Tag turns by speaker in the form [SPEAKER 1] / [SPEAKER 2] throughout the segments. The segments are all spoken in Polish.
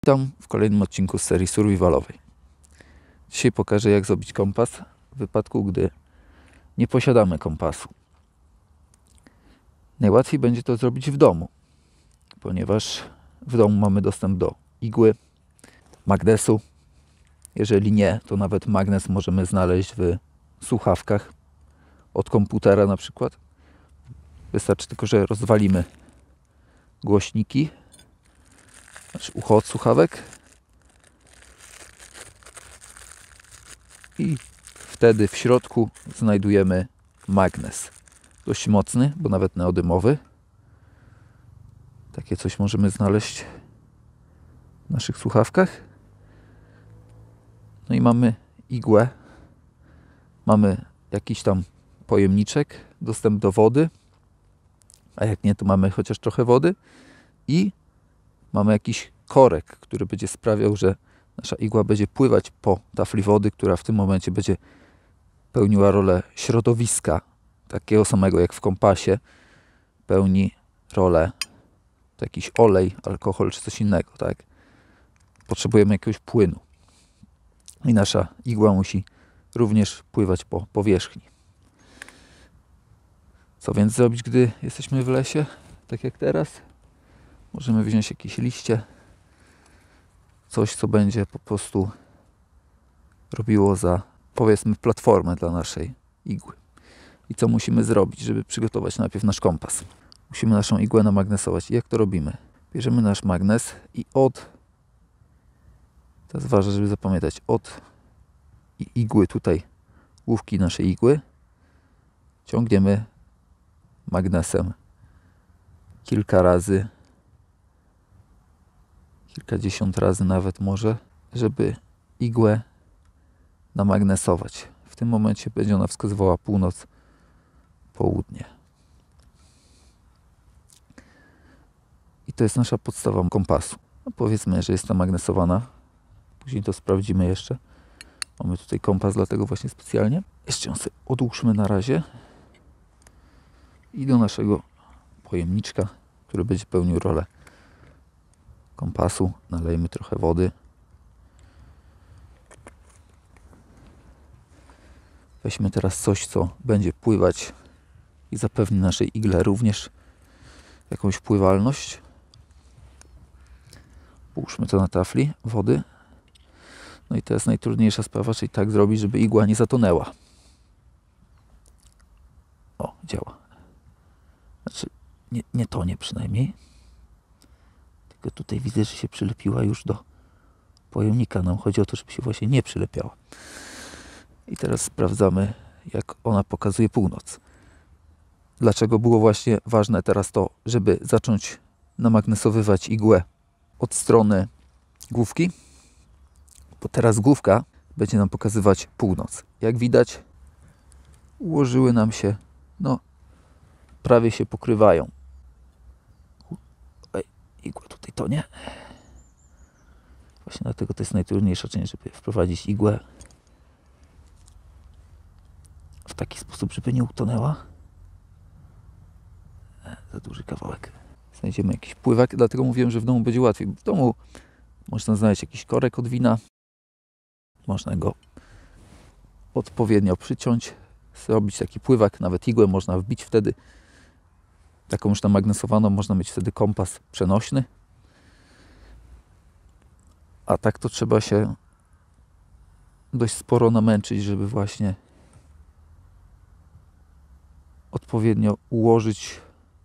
[SPEAKER 1] Witam w kolejnym odcinku z serii survivalowej. Dzisiaj pokażę, jak zrobić kompas w wypadku, gdy nie posiadamy kompasu. Najłatwiej będzie to zrobić w domu, ponieważ w domu mamy dostęp do igły, magnesu. Jeżeli nie, to nawet magnes możemy znaleźć w słuchawkach od komputera na przykład. Wystarczy tylko, że rozwalimy głośniki, znaczy ucho od słuchawek, i wtedy w środku znajdujemy magnes. Dość mocny, bo nawet neodymowy. Takie coś możemy znaleźć w naszych słuchawkach. No i mamy igłę. Mamy jakiś tam pojemniczek, dostęp do wody. A jak nie, to mamy chociaż trochę wody. I mamy jakiś korek, który będzie sprawiał, że nasza igła będzie pływać po tafli wody, która w tym momencie będzie pełniła rolę środowiska, takiego samego jak w kompasie pełni rolę jakiś olej, alkohol czy coś innego, tak? Potrzebujemy jakiegoś płynu. I nasza igła musi również pływać po powierzchni. Co więc zrobić, gdy jesteśmy w lesie, tak jak teraz? Możemy wziąć jakieś liście, coś, co będzie po prostu robiło za, powiedzmy, platformę dla naszej igły. I co musimy zrobić, żeby przygotować najpierw nasz kompas? Musimy naszą igłę namagnesować. I jak to robimy? Bierzemy nasz magnes i teraz ważne, żeby zapamiętać, od igły tutaj, główki naszej igły, ciągniemy magnesem kilka razy, kilkadziesiąt razy nawet może, żeby igłę namagnesować. W tym momencie będzie ona wskazywała północ, południe. I to jest nasza podstawa kompasu. No powiedzmy, że jest namagnesowana. Później to sprawdzimy jeszcze. Mamy tutaj kompas, dlatego właśnie specjalnie. Jeszcze ją sobie odłóżmy na razie. I do naszego pojemniczka, który będzie pełnił rolę kompasu, nalejmy trochę wody. Weźmy teraz coś, co będzie pływać i zapewni naszej igle również jakąś pływalność. Połóżmy to na tafli wody. No i to jest najtrudniejsza sprawa, czyli tak zrobić, żeby igła nie zatonęła. O, działa. Znaczy, nie tonie przynajmniej. Tylko tutaj widzę, że się przylepiła już do pojemnika. Nam chodzi o to, żeby się właśnie nie przylepiała. I teraz sprawdzamy, jak ona pokazuje północ. Dlaczego było właśnie ważne teraz to, żeby zacząć namagnesowywać igłę od strony główki? Bo teraz główka będzie nam pokazywać północ. Jak widać, ułożyły nam się, no, prawie się pokrywają. Igła tutaj tonie. Właśnie dlatego to jest najtrudniejsza część, żeby wprowadzić igłę w taki sposób, żeby nie utonęła. Za duży kawałek. Znajdziemy jakiś pływak, dlatego mówiłem, że w domu będzie łatwiej. W domu można znaleźć jakiś korek od wina. Można go odpowiednio przyciąć, zrobić taki pływak. Nawet igłę można wbić wtedy. Taką już namagnesowaną, można mieć wtedy kompas przenośny. A tak to trzeba się dość sporo namęczyć, żeby właśnie odpowiednio ułożyć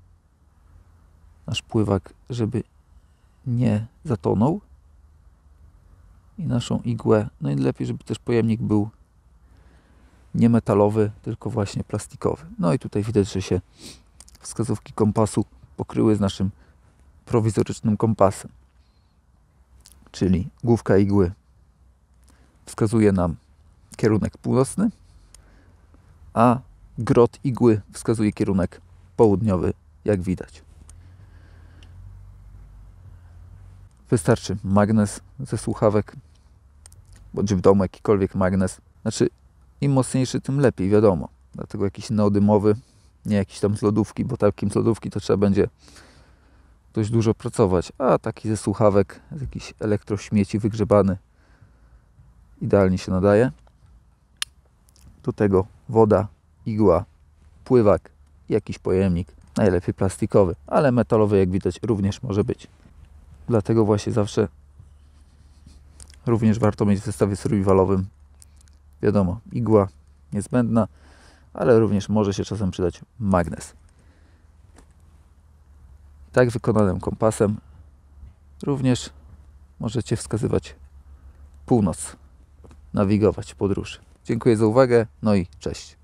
[SPEAKER 1] nasz pływak, żeby nie zatonął. I naszą igłę, no i lepiej, żeby też pojemnik był nie metalowy, tylko właśnie plastikowy. No i tutaj widać, że się wskazówki kompasu pokryły z naszym prowizorycznym kompasem. Czyli główka igły wskazuje nam kierunek północny, a grot igły wskazuje kierunek południowy, jak widać. Wystarczy magnes ze słuchawek, bądź w domu jakikolwiek magnes. Znaczy, im mocniejszy, tym lepiej, wiadomo. Dlatego jakiś neodymowy, nie jakiś tam z lodówki, bo takim z lodówki to trzeba będzie dość dużo pracować, a taki ze słuchawek, z jakichś elektrośmieci wygrzebany idealnie się nadaje. Do tego woda, igła, pływak, jakiś pojemnik, najlepiej plastikowy, ale metalowy, jak widać, również może być. Dlatego właśnie zawsze również warto mieć w zestawie survivalowym, wiadomo, igła niezbędna, ale również może się czasem przydać magnes. Tak wykonanym kompasem również możecie wskazywać północ, nawigować w podróży. Dziękuję za uwagę, no i cześć.